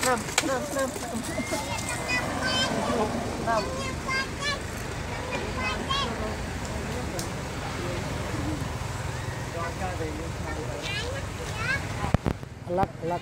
Năm, năm, năm. Năm. Lắc, lắc.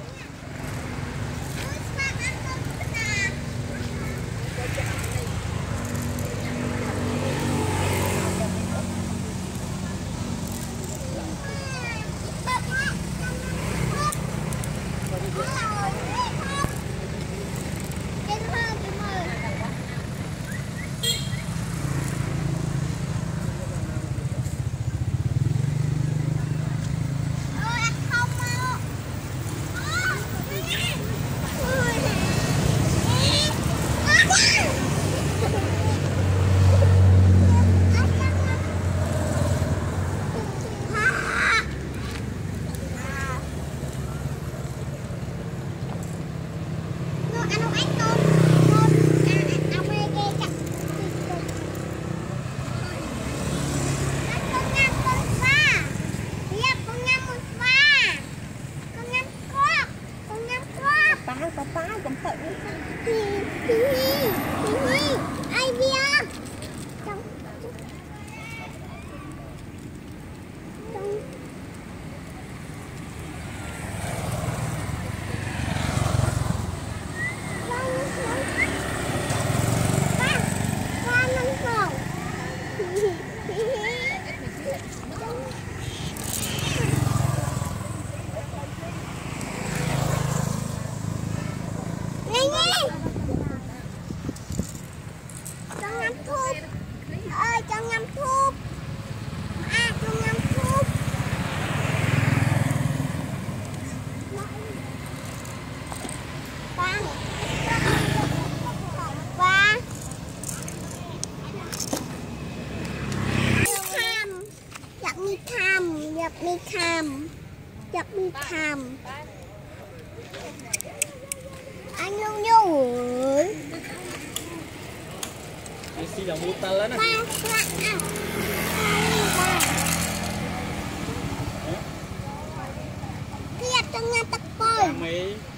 Ai bia cho ngâm thuốc. Cho ngâm thuốc. Ba. Ba. Giặc mi tham. Giặc mi tham. Giặc mi tham. Anh luôn rồi. Isi yang brutal lah nak. Lihat tengah tepung.